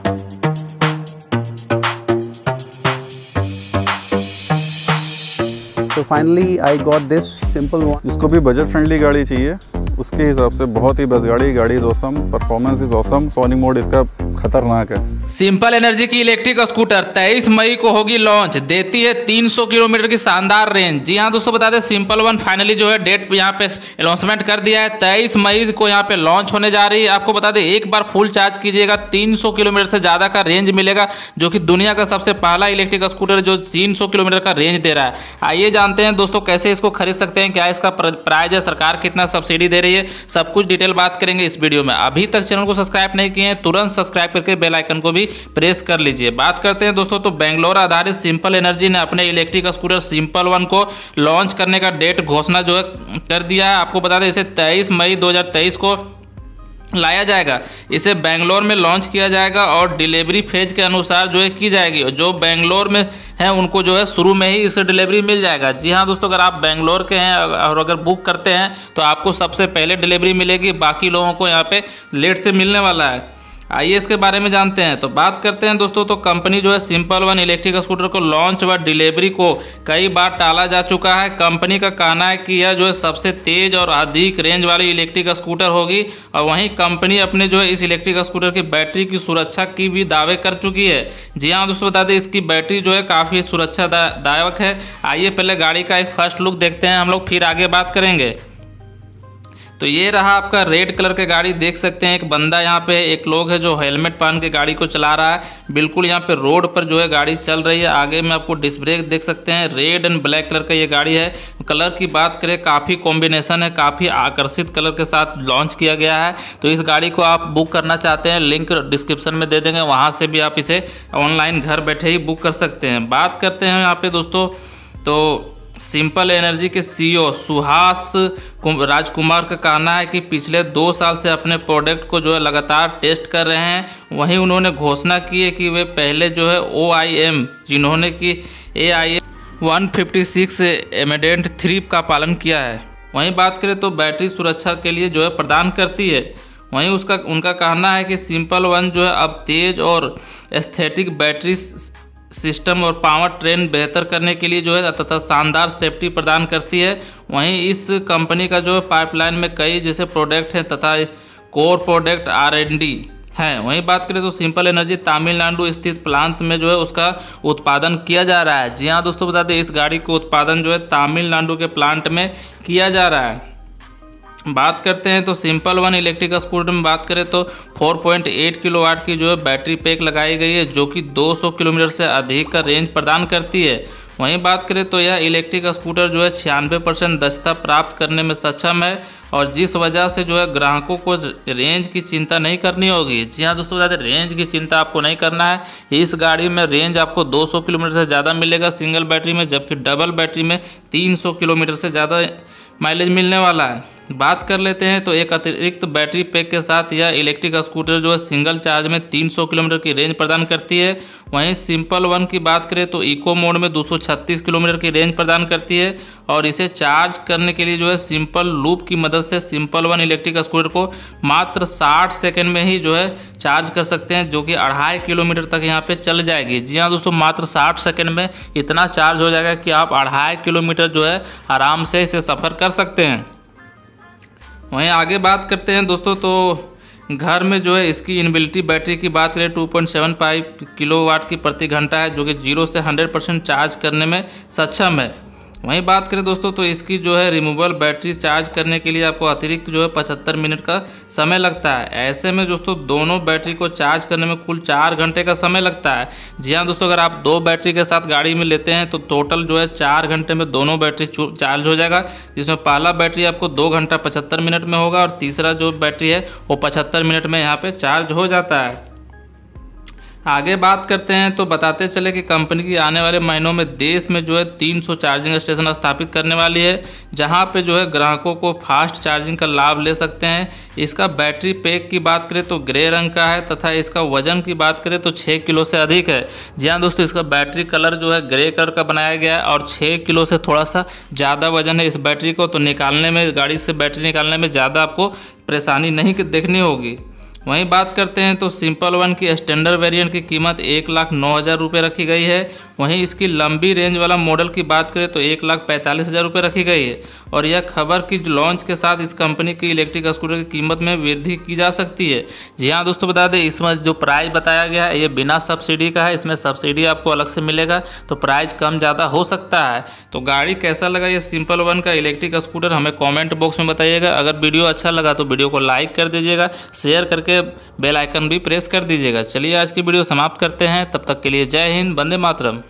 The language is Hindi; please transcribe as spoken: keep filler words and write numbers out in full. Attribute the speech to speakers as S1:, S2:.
S1: तो finally I got this simple one.
S2: जिसको भी बजट फ्रेंडली गाड़ी चाहिए उसके हिसाब से बहुत ही बेस्ट गाड़ी। गाड़ी is awesome, performance is awesome, सोनिंग मोड इसका खतरनाक है।
S3: सिंपल एनर्जी की इलेक्ट्रिक स्कूटर तेईस मई को होगी लॉन्च, देती है तीन सौ किलोमीटर की शानदार रेंज। जी हाँ दोस्तों, बता दें सिंपल वन फाइनली जो है डेट यहाँ पे अनाउंसमेंट कर दिया है, तेईस मई को यहाँ पे लॉन्च होने जा रही है। आपको बता दें एक बार फुल चार्ज कीजिएगा तीन सौ किलोमीटर से ज़्यादा का रेंज मिलेगा, जो कि दुनिया का सबसे पहला इलेक्ट्रिक स्कूटर जो तीन सौ किलोमीटर का रेंज दे रहा है। आइए जानते हैं दोस्तों कैसे इसको खरीद सकते हैं, क्या इसका प्राइस है, सरकार कितना सब्सिडी दे रही है, सब कुछ डिटेल बात करेंगे इस वीडियो में। अभी तक चैनल को सब्सक्राइब नहीं किए हैं तुरंत सब्सक्राइब करके बेल आइकन को भी प्रेस कर लीजिए। बात करते हैं दोस्तों, तो बेंगलोर आधारित सिंपल एनर्जी ने अपने इलेक्ट्रिक स्कूटर सिंपल वन को लॉन्च करने का डेट घोषणा जो है कर दिया है। आपको बता दें इसे तेईस मई दो हज़ार तेईस को लाया जाएगा। इसे बेंगलोर में लॉन्च किया जाएगा और डिलीवरी फेज के अनुसार जो है की जाएगी। जो बेंगलोर में है उनको जो है शुरू में ही इसे डिलीवरी मिल जाएगा। जी हाँ दोस्तों, अगर आप बेंगलोर के हैं और अगर बुक करते हैं तो आपको सबसे पहले डिलीवरी मिलेगी, बाकी लोगों को यहाँ पे लेट से मिलने वाला है। आइए इसके बारे में जानते हैं। तो बात करते हैं दोस्तों, तो कंपनी जो है सिंपल वन इलेक्ट्रिक स्कूटर को लॉन्च व डिलीवरी को कई बार टाला जा चुका है। कंपनी का कहना है कि यह जो है सबसे तेज और अधिक रेंज वाली इलेक्ट्रिक स्कूटर होगी, और वहीं कंपनी अपने जो है इस इलेक्ट्रिक स्कूटर की बैटरी की सुरक्षा की भी दावे कर चुकी है। जी हाँ दोस्तों, बता दें इसकी बैटरी जो है काफ़ी सुरक्षा दायक है। आइए पहले गाड़ी का एक फर्स्ट लुक देखते हैं हम लोग, फिर आगे बात करेंगे। तो ये रहा आपका रेड कलर की गाड़ी, देख सकते हैं एक बंदा यहाँ पे, एक लोग है जो हेलमेट पहन के गाड़ी को चला रहा है। बिल्कुल यहाँ पे रोड पर जो है गाड़ी चल रही है। आगे में आपको डिस्क ब्रेक देख सकते हैं, रेड एंड ब्लैक कलर का ये गाड़ी है। कलर की बात करें काफ़ी कॉम्बिनेशन है, काफ़ी आकर्षित कलर के साथ लॉन्च किया गया है। तो इस गाड़ी को आप बुक करना चाहते हैं, लिंक डिस्क्रिप्शन में दे देंगे, वहाँ से भी आप इसे ऑनलाइन घर बैठे ही बुक कर सकते हैं। बात करते हैं यहाँ पे दोस्तों, तो सिंपल एनर्जी के सीईओ सुहास राजकुमार का कहना है कि पिछले दो साल से अपने प्रोडक्ट को जो है लगातार टेस्ट कर रहे हैं। वहीं उन्होंने घोषणा की है कि वे पहले जो है ओ आई एम जिन्होंने कि A I M one fifty six amendment three का पालन किया है। वहीं बात करें तो बैटरी सुरक्षा के लिए जो है प्रदान करती है। वहीं उसका उनका कहना है कि सिंपल वन जो है अब तेज़ और एस्थेटिक बैटरी सिस्टम और पावर ट्रेन बेहतर करने के लिए जो है तथा शानदार सेफ्टी प्रदान करती है। वहीं इस कंपनी का जो है पाइपलाइन में कई जैसे प्रोडक्ट हैं तथा core product R and D हैं। वहीं बात करें तो सिंपल एनर्जी तमिलनाडु स्थित प्लांट में जो है उसका उत्पादन किया जा रहा है। जी हाँ दोस्तों, बता दें इस गाड़ी को उत्पादन जो है तमिलनाडु के प्लांट में किया जा रहा है। बात करते हैं तो सिंपल वन इलेक्ट्रिक स्कूटर में बात करें तो चार पॉइंट आठ किलोवाट की जो है बैटरी पैक लगाई गई है, जो कि दो सौ किलोमीटर से अधिक का रेंज प्रदान करती है। वहीं बात करें तो यह इलेक्ट्रिक स्कूटर जो है छियानवे परसेंट दक्षता प्राप्त करने में सक्षम है, और जिस वजह से जो है ग्राहकों को रेंज की चिंता नहीं करनी होगी। जी हाँ दोस्तों, ज़्यादा रेंज की चिंता आपको नहीं करना है। इस गाड़ी में रेंज आपको दो सौ किलोमीटर से ज़्यादा मिलेगा सिंगल बैटरी में, जबकि डबल बैटरी में तीन सौ किलोमीटर से ज़्यादा माइलेज मिलने वाला है। बात कर लेते हैं तो एक अतिरिक्त बैटरी पैक के साथ यह इलेक्ट्रिक स्कूटर जो है सिंगल चार्ज में तीन सौ किलोमीटर की रेंज प्रदान करती है। वहीं सिंपल वन की बात करें तो इको मोड में दो सौ छत्तीस किलोमीटर की रेंज प्रदान करती है, और इसे चार्ज करने के लिए जो है सिंपल लूप की मदद से सिंपल वन इलेक्ट्रिक स्कूटर को मात्र साठ सेकंड में ही जो है चार्ज कर सकते हैं, जो कि अढ़ाई किलोमीटर तक यहाँ पे चल जाएगी। जी हाँ दोस्तों, मात्र साठ सेकंड में इतना चार्ज हो जाएगा कि आप अढ़ाई किलोमीटर जो है आराम से इसे सफ़र कर सकते हैं। वहीं आगे बात करते हैं दोस्तों, तो घर में जो है इसकी इनबिल्टी बैटरी की बात करें two point seven five kilowatt की प्रति घंटा है, जो कि जीरो से हंड्रेड परसेंट चार्ज करने में सक्षम है। वहीं बात करें दोस्तों तो इसकी जो है रिमूवेबल बैटरी चार्ज करने के लिए आपको अतिरिक्त जो है पचहत्तर मिनट का समय लगता है। ऐसे में दोस्तों दोनों बैटरी को चार्ज करने में कुल चार घंटे का समय लगता है। जी हाँ दोस्तों, अगर आप दो बैटरी के साथ गाड़ी में लेते हैं तो टोटल जो है चार घंटे में दोनों बैटरी चार्ज हो जाएगा, जिसमें पहला बैटरी आपको दो घंटा पचहत्तर मिनट में होगा और तीसरा जो बैटरी है वो पचहत्तर मिनट में यहाँ पर चार्ज हो जाता है। आगे बात करते हैं तो बताते चले कि कंपनी की आने वाले महीनों में देश में जो है तीन सौ चार्जिंग स्टेशन स्थापित करने वाली है, जहां पे जो है ग्राहकों को फास्ट चार्जिंग का लाभ ले सकते हैं। इसका बैटरी पैक की बात करें तो ग्रे रंग का है तथा इसका वजन की बात करें तो छः किलो से अधिक है। जी हाँ दोस्तों, इसका बैटरी कलर जो है ग्रे कलर का बनाया गया है और छः किलो से थोड़ा सा ज़्यादा वजन है इस बैटरी को, तो निकालने में गाड़ी से बैटरी निकालने में ज़्यादा आपको परेशानी नहीं देखनी होगी। वहीं बात करते हैं तो सिंपल वन की स्टैंडर्ड वेरिएंट की कीमत एक लाख नौ हज़ार रुपये रखी गई है। वहीं इसकी लंबी रेंज वाला मॉडल की बात करें तो एक लाख पैंतालीस हज़ार रुपये रखी गई है। और यह खबर की लॉन्च के साथ इस कंपनी की इलेक्ट्रिक स्कूटर की कीमत में वृद्धि की जा सकती है। जी हाँ दोस्तों, बता दें इसमें जो प्राइस बताया गया है ये बिना सब्सिडी का है, इसमें सब्सिडी आपको अलग से मिलेगा, तो प्राइस कम ज़्यादा हो सकता है। तो गाड़ी कैसा लगा ये सिंपल वन का इलेक्ट्रिक स्कूटर हमें कॉमेंट बॉक्स में बताइएगा। अगर वीडियो अच्छा लगा तो वीडियो को लाइक कर दीजिएगा, शेयर करके बेल आइकन भी प्रेस कर दीजिएगा। चलिए आज की वीडियो समाप्त करते हैं, तब तक के लिए जय हिंद, वंदे मातरम।